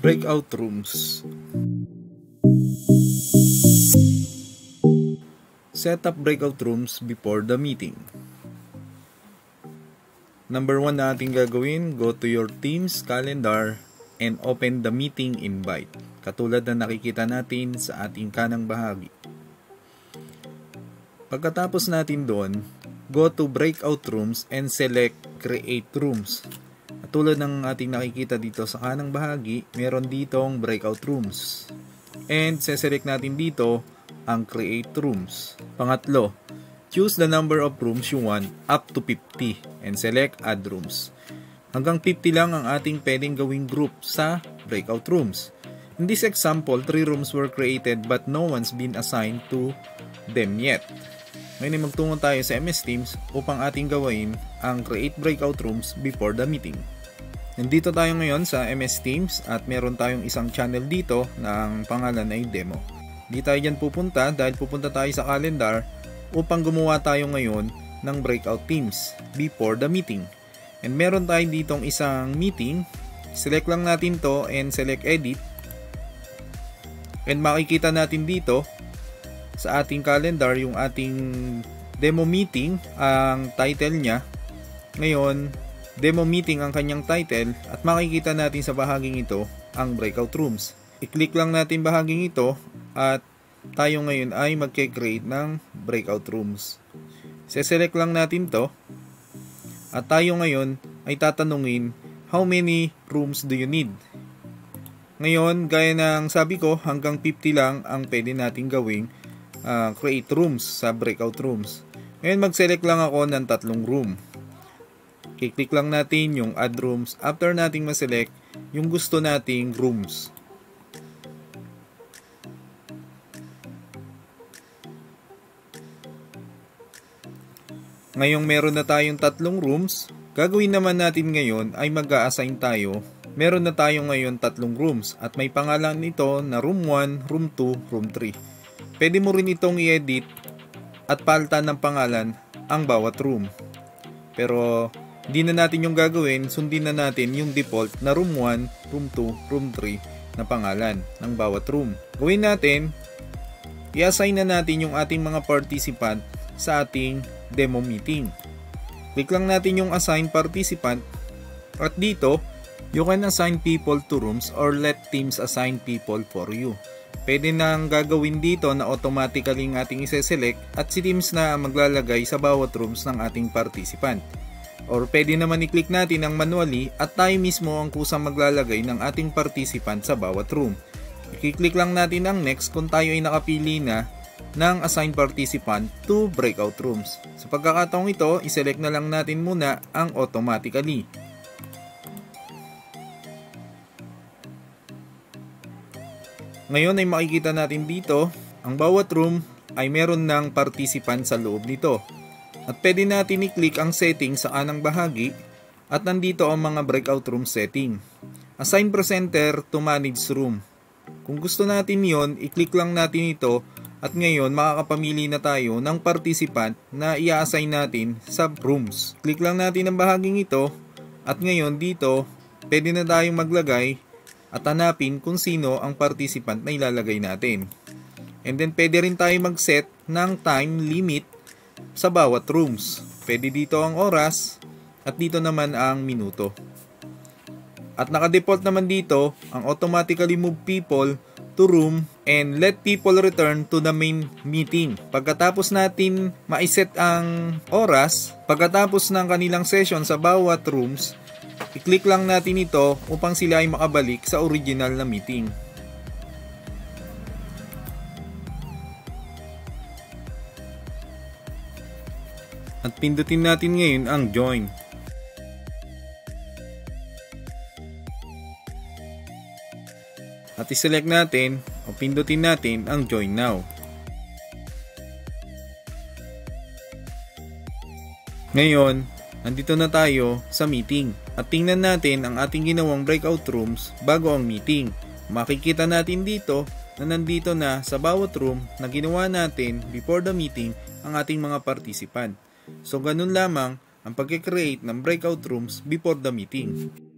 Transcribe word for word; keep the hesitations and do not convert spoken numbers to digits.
Breakout rooms. Set up breakout rooms before the meeting. Number one na ating gagawin, go to your Teams calendar and open the meeting invite. Katulad na nakikita natin sa ating kanang bahagi. Pagkatapos natin doon, go to breakout rooms and select create rooms. Tulad ng ating nakikita dito sa kanang bahagi, meron ditong breakout rooms. And seselect natin dito ang create rooms. Pangatlo, choose the number of rooms you want up to fifty and select add rooms. Hanggang fifty lang ang ating pwedeng gawing group sa breakout rooms. In this example, three rooms were created but no one's been assigned to them yet. Ngayon ay magtungo tayo sa M S Teams upang ating gawain ang create breakout rooms before the meeting. Nandito tayo ngayon sa M S Teams at meron tayong isang channel dito na ang pangalan ay demo. Di tayo dyan pupunta dahil pupunta tayo sa calendar upang gumawa tayo ngayon ng breakout teams before the meeting. And meron tayo ditong isang meeting. Select lang natin to and select edit. And makikita natin dito sa ating calendar yung ating demo meeting, ang title niya. Ngayon, demo meeting ang kanyang title at makikita natin sa bahaging ito ang breakout rooms. I-click lang natin bahaging ito at tayo ngayon ay magke-create ng breakout rooms. Se-select lang natin to at tayo ngayon ay tatanungin, how many rooms do you need? Ngayon, gaya ng sabi ko, hanggang fifty lang ang pwede natin gawing uh, create rooms sa breakout rooms. Ngayon, mag-select lang ako ng tatlong room. I-click lang natin yung add rooms after nating ma-select yung gusto nating rooms. Ngayong meron na tayong tatlong rooms, gagawin naman natin ngayon ay mag-a-assign tayo. Meron na tayo ngayon tatlong rooms at may pangalan nito na room one, room two, room three. Pwede mo rin itong i-edit at palitan ng pangalan ang bawat room. Pero hindi na natin yung gagawin, sundin na natin yung default na room one, room two, room three na pangalan ng bawat room. Gawin natin, i-assign na natin yung ating mga participant sa ating demo meeting. Click lang natin yung assign participant at dito, you can assign people to rooms or let teams assign people for you. Pwede nang gagawin dito na automatically ng ating isa-select at si teams na maglalagay sa bawat rooms ng ating participant. Or pwede naman i-click natin ang manually at tayo mismo ang kusang maglalagay ng ating participant sa bawat room. I-click lang natin ang next kung tayo ay nakapili na ng assign participant to breakout rooms. Sa pagkakataong ito, i-select na lang natin muna ang automatically. Ngayon ay makikita natin dito, ang bawat room ay meron ng participant sa loob nito. At pwede natin i-click ang setting sa kanang bahagi at nandito ang mga breakout room setting. Assign presenter to manage room. Kung gusto natin yon, i-click lang natin ito at ngayon makakapamili na tayo ng participant na i-assign natin sa rooms. Click lang natin ang bahaging ito at ngayon dito pwede na tayong maglagay at hanapin kung sino ang participant na ilalagay natin. And then pwede rin tayo mag-set ng time limit sa bawat rooms. Pwede dito ang oras at dito naman ang minuto. At naka-default naman dito ang automatically move people to room and let people return to the main meeting. Pagkatapos natin ma-set ang oras, pagkatapos ng kanilang session sa bawat rooms, i-click lang natin ito upang sila ay makabalik sa original na meeting. At pindutin natin ngayon ang join. At i-select natin o pindutin natin ang join now. Ngayon, nandito na tayo sa meeting. At tingnan natin ang ating ginawang breakout rooms bago ang meeting. Makikita natin dito na nandito na sa bawat room na ginawa natin before the meeting ang ating mga participant. So, ganun lamang ang pag-create ng breakout rooms before the meeting.